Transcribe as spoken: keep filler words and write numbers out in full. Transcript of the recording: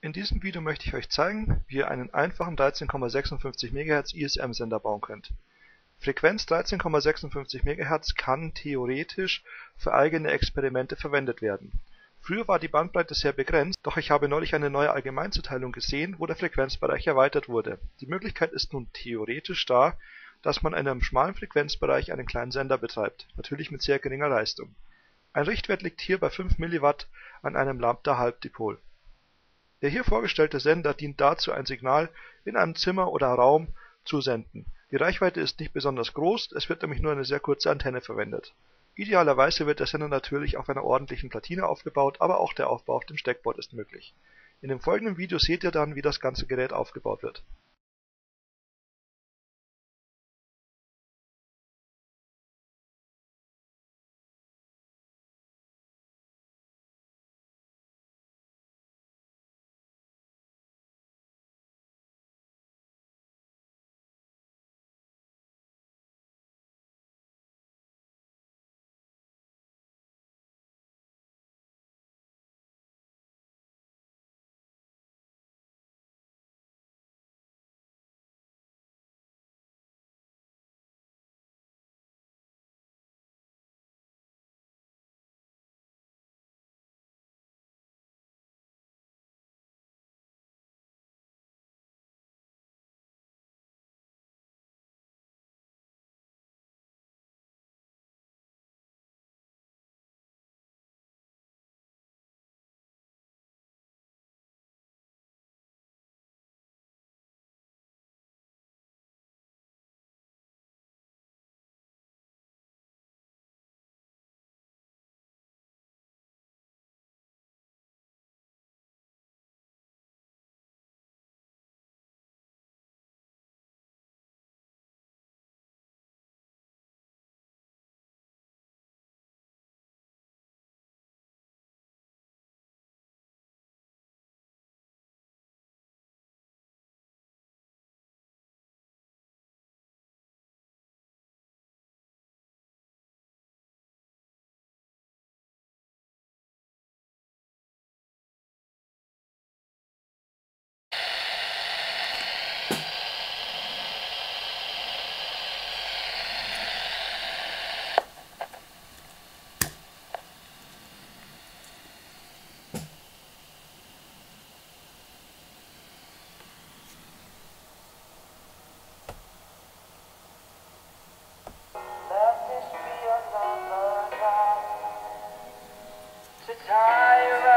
In diesem Video möchte ich euch zeigen, wie ihr einen einfachen dreizehn Komma sechsundfünfzig Megahertz I S M-Sender bauen könnt. Frequenz dreizehn Komma sechsundfünfzig Megahertz kann theoretisch für eigene Experimente verwendet werden. Früher war die Bandbreite sehr begrenzt, doch ich habe neulich eine neue Allgemeinzuteilung gesehen, wo der Frequenzbereich erweitert wurde. Die Möglichkeit ist nun theoretisch da, dass man in einem schmalen Frequenzbereich einen kleinen Sender betreibt, natürlich mit sehr geringer Leistung. Ein Richtwert liegt hier bei fünf Milliwatt an einem Lambda-Halbdipol. Der hier vorgestellte Sender dient dazu, ein Signal in einem Zimmer oder Raum zu senden. Die Reichweite ist nicht besonders groß, es wird nämlich nur eine sehr kurze Antenne verwendet. Idealerweise wird der Sender natürlich auf einer ordentlichen Platine aufgebaut, aber auch der Aufbau auf dem Steckboard ist möglich. In dem folgenden Video seht ihr dann, wie das ganze Gerät aufgebaut wird. To tie